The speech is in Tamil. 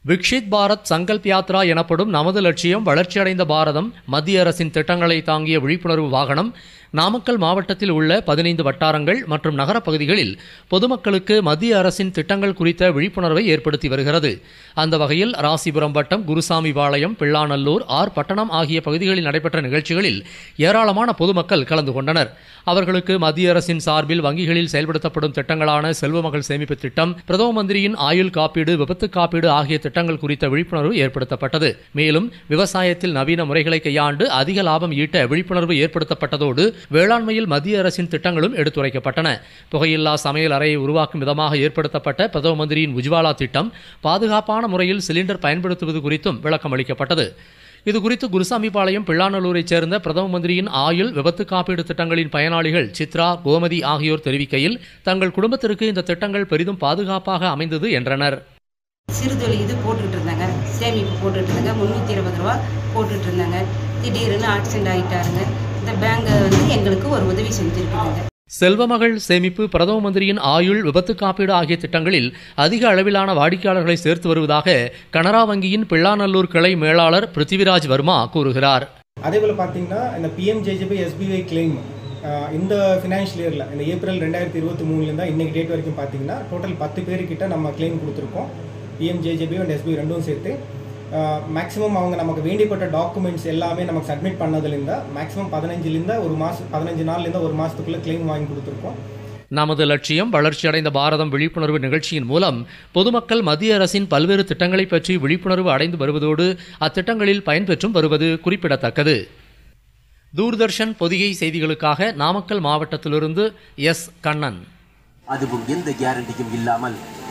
விக்ஷித் பாரத் சங்கல்ப் யாத்ரா எனப்படும் நமது லட்சியம் வளர்ச்சியடைந்த பாரதம் மத்திய அரசின் திட்டங்களை தாங்கிய விழிப்புணர்வு வாகனம் நாமக்கல் மாவட்டத்தில் உள்ள 15 வட்டாரங்கள் மற்றும் நகரப் பகுதிகளில் பொதுமக்களுக்கு மத்திய அரசின் திட்டங்கள் குறித்த விழிப்புணர்வை ஏற்படுத்தி வருகிறது. அந்த வகையில் ராசிபுரம் வட்டம் குருசாமிபாளையம், பிள்ளாநல்லூர், பட்டணம் ஆகிய பகுதிகளில் நடைபெற்ற நிகழ்ச்சிகளில் ஏராளமான பொதுமக்கள் கலந்து கொண்டனர். அவர்களுக்கு மத்திய அரசின் சார்பில் வங்கிகளில் செயல்படுத்தப்படும் திட்டங்களான செல்வமகள் சேமிப்பு திட்டம், பிரதம மந்திரியின் ஆயுள் காப்பீடு, விபத்து காப்பீடு ஆகிய திட்டங்கள் குறித்த விழிப்புணர்வு ஏற்படுத்தப்பட்டது. மேலும் விவசாயத்தில் நவீன முறைகளை கையாண்டு அதிக லாபம் ஈட்ட விழிப்புணர்வு ஏற்படுத்தப்பட்டதோடு வேளாண்மையில் மத்திய அரசின் திட்டங்களும் எடுத்துரைக்கப்பட்டன. புகையில்லா சமையல் அறையை உருவாக்கும் விதமாக ஏற்படுத்தப்பட்ட பிரதம மந்திரியின் உஜ்வாலா திட்டம், பாதுகாப்பான முறையில் சிலிண்டர் பயன்படுத்துவது குறித்தும் விளக்கம் அளிக்கப்பட்டது. இதுகுறித்து குருசாமிபாளையம், பிள்ளாநல்லூரைச் சேர்ந்த பிரதம மந்திரியின் ஆயுள், விபத்து காப்பீடு திட்டங்களின் பயனாளிகள் சித்ரா, கோமதி ஆகியோர் தெரிவிக்கையில், தங்கள் குடும்பத்திற்கு இந்த திட்டங்கள் பெரிதும் பாதுகாப்பாக அமைந்தது என்றனர். சிறுதொழில் இது போட்டுட்டு இருந்தாங்க, சேமிப்பு போட்டுட்டு இருந்தாங்க, 320 ரூபா போட்டுட்டு இருந்தாங்க. திடீர்னு ஆக்சிடென்ட் ஆகிட்டாருங்க. இந்த பேங்க் எங்களுக்கு ஒரு உதவி செஞ்சிருக்காங்க. செல்வமகள் சேமிப்பு, பிரதம மந்திரியின் ஆயுள், விபத்து காப்பீடு ஆகிய திட்டங்களில் அதிக அளவிலான வாடிக்கையாளர்களை சேர்த்து வருவதாக கனரா வங்கியின் பிள்ளாநல்லூர் கிளை மேலாளர் பிருத்திவிராஜ் வர்மா கூறுகிறார். அதேபோல் பார்த்தீங்கன்னா இந்த PMJJB SBI கிளைம் இந்த ஃபினான்ஷியல் இயரில் இந்த ஏப்ரல் 2023 இன்னைக்கு டேட் வரைக்கும் பார்த்தீங்கன்னா டோட்டல் 10 பேருக்கிட்ட நம்ம கிளைம் கொடுத்துருக்கோம். PMJJB அண்ட் SBI ரெண்டும் சேர்த்து மேக்ஸிமம் அவங்க நமக்கு வேண்டியப்பட்ட டாக்குமெண்ட்ஸ் எல்லாமே நமக்கு சப்மிட் பண்ணதுலேருந்து மேக்ஸிமம் 15 நாள்லேருந்து ஒரு மாதத்துக்குள்ளே கிளைம் வாங்கி கொடுத்துருக்கோம். நமது லட்சியம் வளர்ச்சியடைந்த பாரதம் விழிப்புணர்வு நிகழ்ச்சியின் மூலம் பொதுமக்கள் மத்திய அரசின் பல்வேறு திட்டங்களை பற்றி விழிப்புணர்வு அடைந்து வருவதோடு அத்திட்டங்களில் பயன்பெற்றும் வருவது குறிப்பிடத்தக்கது. தூர்தர்ஷன் பொதிகை செய்திகளுக்காக நாமக்கல் மாவட்டத்திலிருந்து S. கண்ணன். அதுவும் எந்த கேரண்டியும் இல்லாமல்